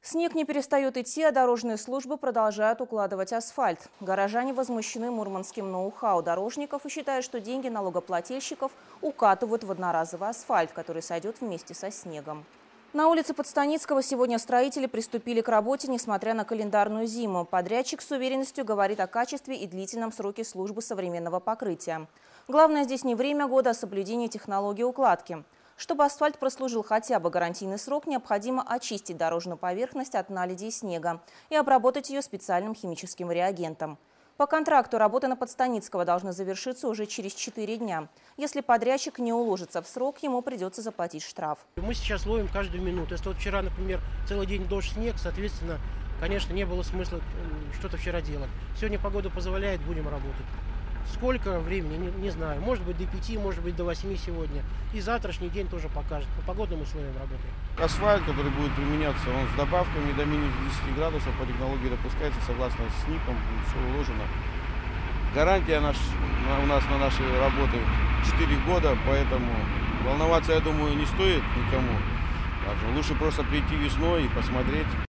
Снег не перестает идти, а дорожные службы продолжают укладывать асфальт. Горожане возмущены мурманским ноу-хау дорожников и считают, что деньги налогоплательщиков укатывают в одноразовый асфальт, который сойдет вместе со снегом. На улице Подстаницкого сегодня строители приступили к работе, несмотря на календарную зиму. Подрядчик с уверенностью говорит о качестве и длительном сроке службы современного покрытия. Главное здесь не время года, а соблюдение технологии укладки. Чтобы асфальт прослужил хотя бы гарантийный срок, необходимо очистить дорожную поверхность от наледи и снега и обработать ее специальным химическим реагентом. По контракту работы на Подстаницкого должны завершиться уже через 4 дня. Если подрядчик не уложится в срок, ему придется заплатить штраф. Мы сейчас ловим каждую минуту. Если вот вчера, например, целый день дождь, снег, соответственно, конечно, не было смысла что-то вчера делать. Сегодня погода позволяет, будем работать. Сколько времени, не знаю. Может быть до 5, может быть до 8 сегодня. И завтрашний день тоже покажет. По погодным условиям работаем. Асфальт, который будет применяться, он с добавками до минус 10 градусов по технологии допускается согласно с СНИПом, все уложено. Гарантия у нас на наши работы 4 года, поэтому волноваться, я думаю, не стоит никому. Лучше просто прийти весной и посмотреть.